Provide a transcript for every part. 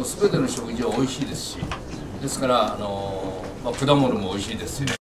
全ての食事は美味しいですし、ですから果物も美味しいですよ。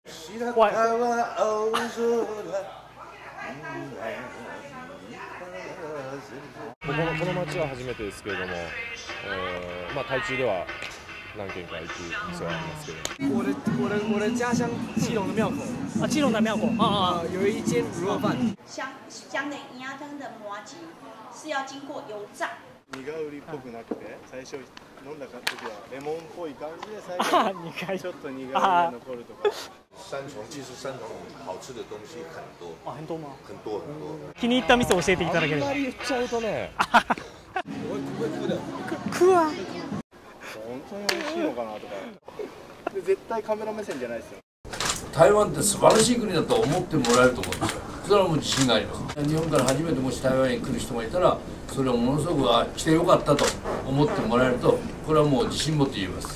この町は初めてですけれども、台中では何軒か行く店はありますけど。 我的家乡基隆的庙口啊，基隆的庙口有一间卤肉饭。 香的银鸭汤的麻糬是要经过油炸。 苦売りっぽくなくて、最初飲んだ時はレモンっぽい感じで、最後ちょっと苦味が残るとか。 其实山重好吃的东西很多。 あ、很多吗？ 很多很多。 気に入った店教えていただければ。 あんまり言っちゃうとね。 食わ。 本当に美味しいのかなとか。で絶対カメラ目線じゃないですよ。 台湾って素晴らしい国だと思ってもらえると思うんですよ。それはもう自信があります。日本から初めてもし台湾に来る人がいたら、それをものすごく来てよかったと思ってもらえると、これはもう自信持って言います。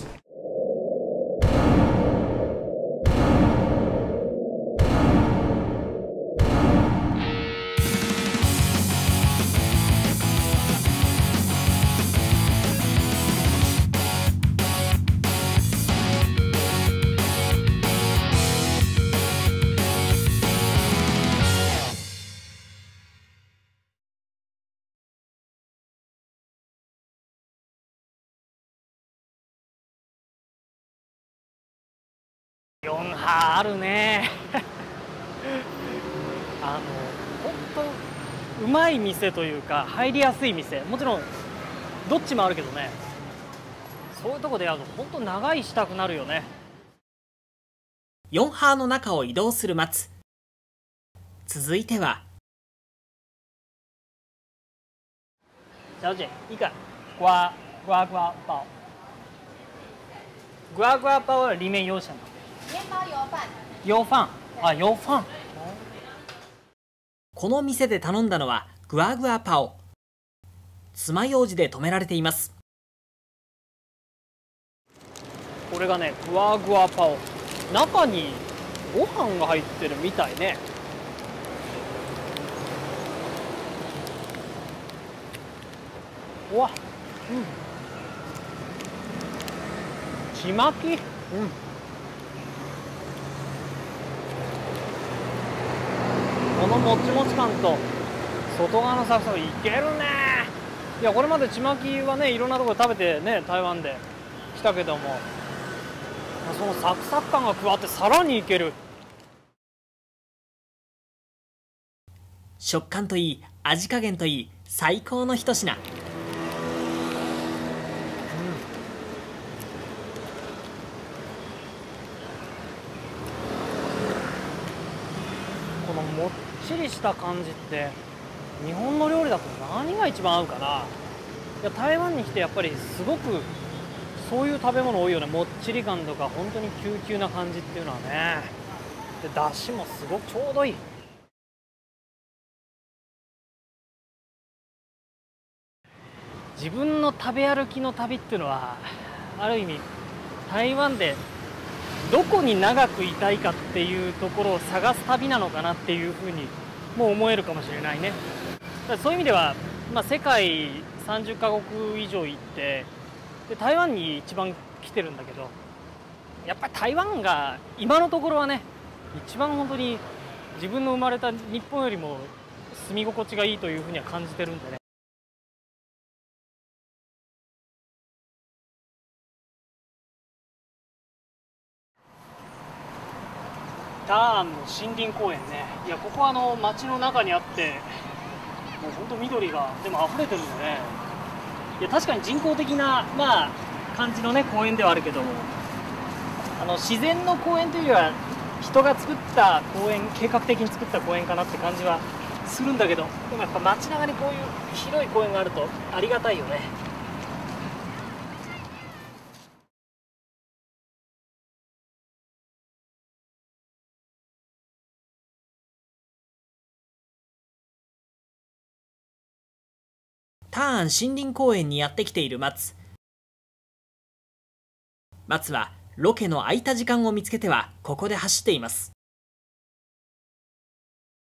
4波あるね本当うまい店というか入りやすい店、もちろんどっちもあるけどね、そういうとこでやると本当長居したくなるよね。 4波の中を移動する松。続いては小姐一个呱呱包，呱呱包里面有什么？ 面包油饭。 油饭あ、油飯。 この店で頼んだのはグアグアパオ。爪楊枝で留められています。 これがね、グワグワパオ、中にご飯が入ってるみたいね。うわ、ちまき、このもちもち感と外側のサクサクいけるね。いや、これまでちまきはね、いろんなところで食べてね、台湾で来たけども、そのサクサク感が加わってさらにいける。 食感といい、味加減といい、最高の一品。 このもっちりした感じって日本の料理だと何が一番合うかな。いや、台湾に来てやっぱりすごくそういう食べ物多いよね。もっちり感とか本当にキューキューな感じっていうのはね。で、出汁もすごくちょうどいい。自分の食べ歩きの旅っていうのはある意味台湾でどこに長くいたいかっていうところを探す旅なのかなっていうふうにも思えるかもしれないね。だからそういう意味では、世界30カ国以上行ってで台湾に一番来てるんだけど、やっぱり台湾が今のところはね、一番本当に自分の生まれた日本よりも住み心地がいいというふうには感じてるんでね。ターンの森林公園ね。いや、ここは街の中にあって、もう本当緑がでも溢れてるんでね。いや、確かに人工的な感じのね公園ではあるけども、自然の公園というよりは人が作った公園、計画的に作った公園かなって感じはするんだけど、でもやっぱ街中にこういう広い公園があるとありがたいよね。 ターン森林公園にやってきている松。松はロケの空いた時間を見つけてはここで走っています。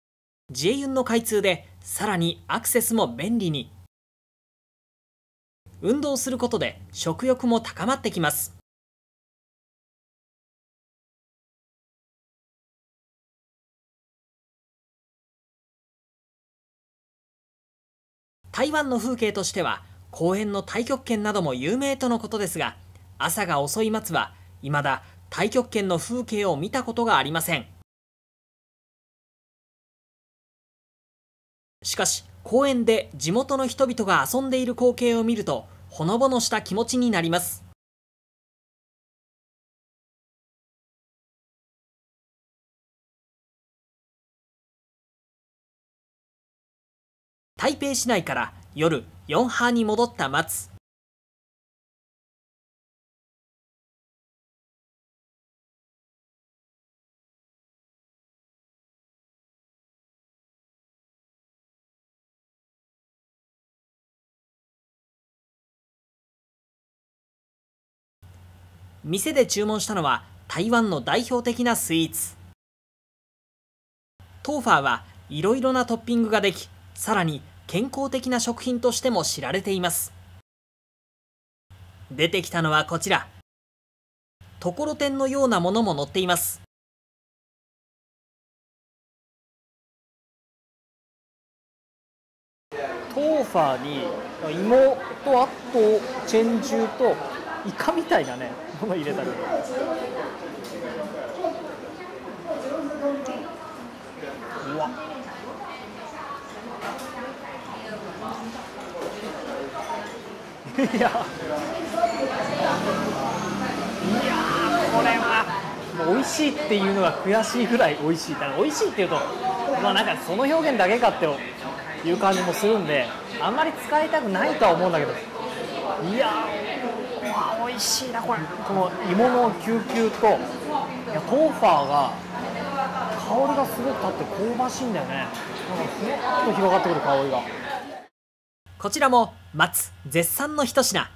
ジェユンの開通でさらにアクセスも便利に。 運動することで食欲も高まってきます。台湾の風景としては公園の太極拳なども有名とのことですが、朝が遅い松は未だ太極拳の風景を見たことがありません。しかし公園で地元の人々が遊んでいる光景を見るとほのぼのした気持ちになります。台北市内から夜ヨンハーに戻った松。店で注文したのは台湾の代表的なスイーツ。トーファーはいろいろなトッピングができ、さらに健康的な食品としても知られています。出てきたのはこちら。ところてんのようなものも乗っています。 トーファーに芋とあとチェンジュとイカみたいなねもの入れたり。うわ。いやこれはもう美味しいっていうのが悔しいぐらい美味しい。だから美味しいっていうとまあなんかその表現だけかっていう感じもするんで、あんまり使いたくないとは思うんだけど、いやー美味しいなこれ。この芋のキューキューと、いやトーファーが香りがすごく立って香ばしいんだよね。なんかふわっと広がってくる香りが。 こちらも松絶賛の一品。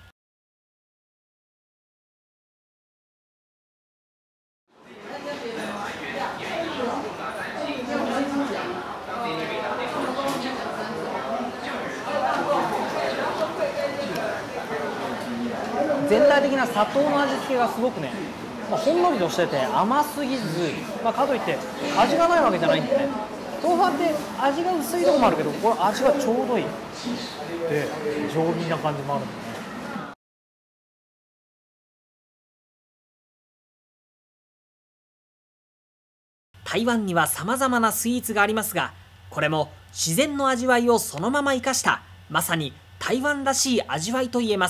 全体的な砂糖の味付けがすごくね、ほんのりとしてて甘すぎず、かといって味がないわけじゃないんでね。豆腐って味が薄いとこもあるけど、これ味がちょうどいいで上品な感じもあるんでね。 台湾には様々なスイーツがありますが、これも自然の味わいをそのまま生かしたまさに台湾らしい味わいと言えます。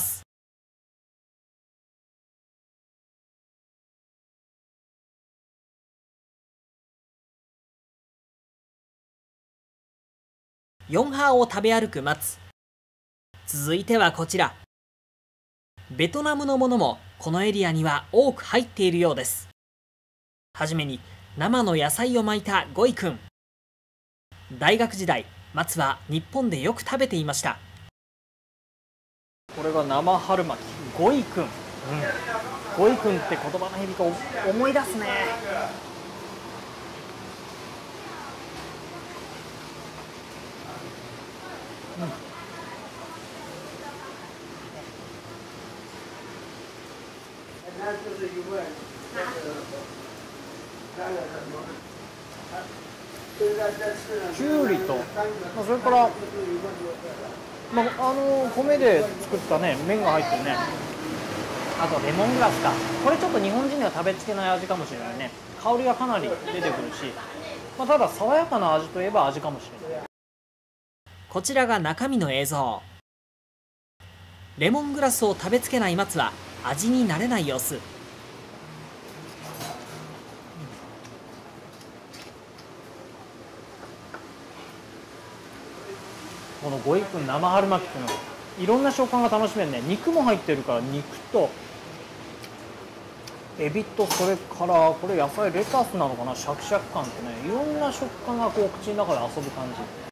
ヨンハーを食べ歩く松。続いてはこちら。ベトナムのものもこのエリアには多く入っているようです。はじめに生の野菜を巻いたゴイくん。大学時代松は日本でよく食べていました。 これが生春巻きゴイくん、ゴイくんって言葉の響きを思い出すね。きゅうりと、それから、米で作ったね麺が入ってるね。あとレモングラスか。これちょっと日本人には食べつけない味かもしれないね。香りがかなり出てくるし、ただ爽やかな味といえば味かもしれない。 こちらが中身の映像。レモングラスを食べつけない松は味に慣れない様子。 このゴイくん生春巻きっていうのはいろんな食感が楽しめるね。肉も入ってるから肉とエビと、それからこれ野菜レタスなのかな、シャキシャキ感ってね、いろんな食感がこう口の中で遊ぶ感じ。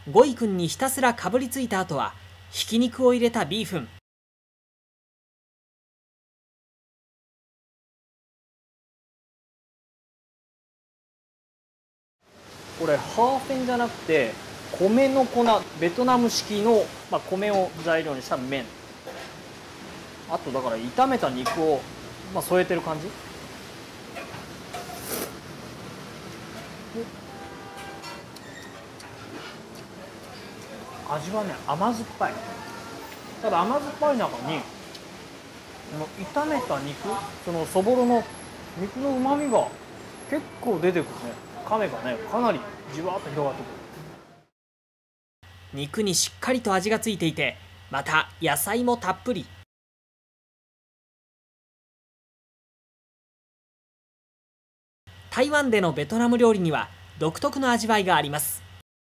ゴイ君にひたすらかぶりついた後はひき肉を入れたビーフン。 これハーフェンじゃなくて米の粉、ベトナム式の、米を材料にした麺、あとだから炒めた肉を、添えてる感じ。味はね、甘酸っぱい。ただ甘酸っぱい中に炒めた肉、そのそぼろの肉のうまみが結構出てくるね。噛めばね、かなりじわっと広がってくる。 肉にしっかりと味がついていて、また野菜もたっぷり。台湾でのベトナム料理には独特の味わいがあります。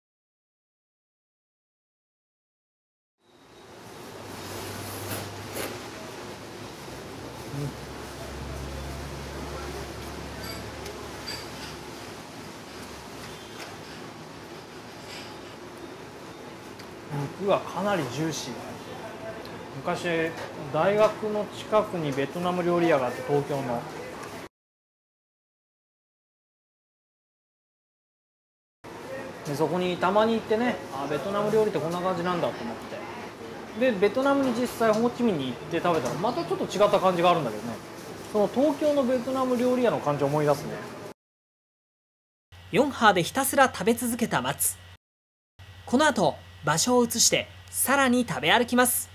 肉がかなりジューシー。昔大学の近くにベトナム料理屋があって、東京ので、そこにたまに行ってね、ベトナム料理ってこんな感じなんだと思って、でベトナムに実際ホーチミンに行って食べたらまたちょっと違った感じがあるんだけどね、その東京のベトナム料理屋の感じを思い出すね。 4波でひたすら食べ続けた松。この後場所を移してさらに食べ歩きます。